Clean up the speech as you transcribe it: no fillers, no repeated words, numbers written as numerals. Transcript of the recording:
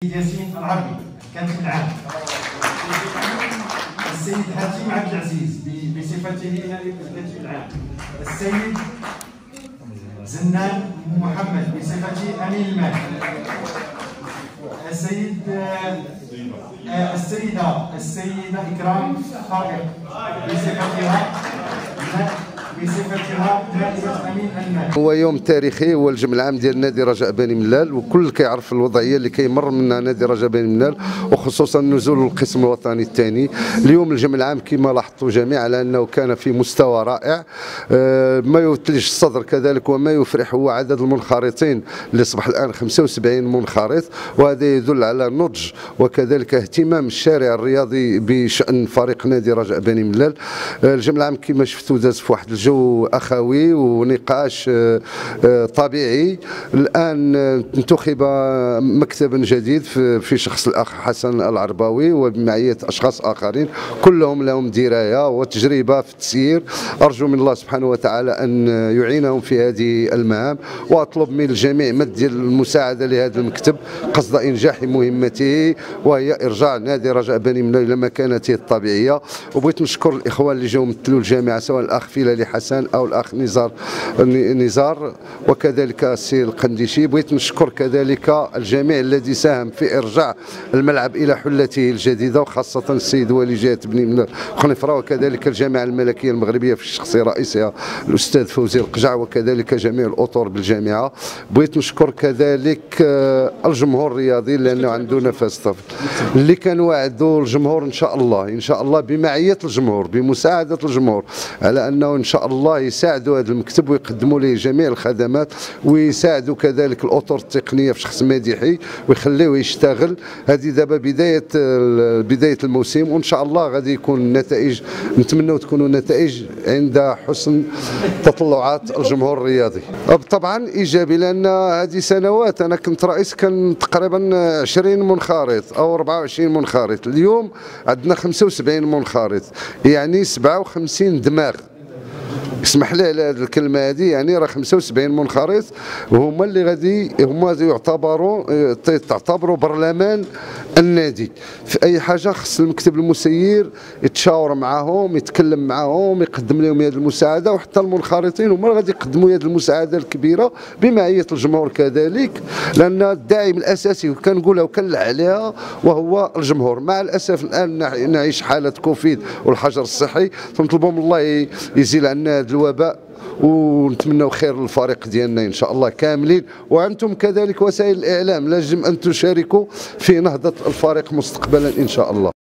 ياسين العربي كاتب العام. السيد حاتم عبد العزيز بصفته نائب الكاتب العام. السيد زنان محمد بصفته امين المال. السيدة إكرام طارق بصفتها نائبة أمين المال. هو يوم تاريخي، هو الجمع العام ديال نادي رجاء بني ملال، وكل كيعرف الوضعيه اللي كيمر منها نادي رجاء بني ملال، وخصوصا نزول القسم الوطني الثاني. اليوم الجمع العام كما لاحظتوا جميعا على انه كان في مستوى رائع. ما يثلج الصدر كذلك وما يفرح هو عدد المنخرطين اللي اصبح الان 75 منخرط، وهذا يدل على نضج وكذلك اهتمام الشارع الرياضي بشان فريق نادي رجاء بني ملال. الجمع العام كما شفتوا داز في واحد الجو اخوي ونقاش طبيعي. الان انتخب مكتبا جديد في شخص الاخ حسن العرباوي وبمعيه اشخاص اخرين كلهم لهم درايه وتجربه في التسيير. ارجو من الله سبحانه وتعالى ان يعينهم في هذه المهام، واطلب من الجميع مد المساعده لهذا المكتب قصد انجاح مهمته، وهي ارجاع نادي رجاء بني ملال الى مكانته الطبيعيه. وبغيت نشكر الاخوان اللي جاوا مثلوا الجامعه، سواء الاخ فيلالي حسن او الاخ نزار وكذلك السي القنديشي. بغيت نشكر كذلك الجميع الذي ساهم في ارجاع الملعب الى حلته الجديده، وخاصه السيد والي جهه بني ملال خنفره، وكذلك الجامعه الملكيه المغربيه في الشخص رئيسها الاستاذ فوزي القجع، وكذلك جميع الاطر بالجامعه. بغيت نشكر كذلك الجمهور الرياضي لانه عنده نفس طفل اللي كنوعدوا الجمهور ان شاء الله بمعيه الجمهور بمساعده الجمهور على انه ان شاء الله يساعدوا هذا المكتب ويقدموا له جميع الخدمات، ويساعدوا كذلك الاطر التقنيه في شخص مديحي ويخليوه يشتغل. هذه دابا بدايه الموسم، وان شاء الله غادي يكون النتائج، نتمنوا تكونوا نتائج عند حسن تطلعات الجمهور الرياضي. طبعا ايجابي، لان هذه سنوات انا كنت رئيس كان تقريبا 20 منخرط او 24 منخرط، اليوم عندنا 75 منخرط، يعني 57 دماغ. اسمح لي على هذه الكلمه هذه، يعني راه 75 منخرط وهما اللي غادي تعتبروا برلمان النادي. في اي حاجه خص المكتب المسير يتشاور معاهم، يتكلم معاهم، يقدم لهم هذه المساعده، وحتى المنخرطين هما غادي يقدموا هذه المساعده الكبيره بمعيه الجمهور كذلك، لان الداعم الاساسي وكنقولها وكنلح عليها وهو الجمهور. مع الاسف الان نعيش حاله كوفيد والحجر الصحي، فنطلبوا من الله يزيل عنا هذا الوباء، ونتمنوا خير للفريق ديالنا ان شاء الله كاملين. وانتم كذلك وسائل الاعلام لازم ان تشاركوا في نهضه الفريق مستقبلا ان شاء الله.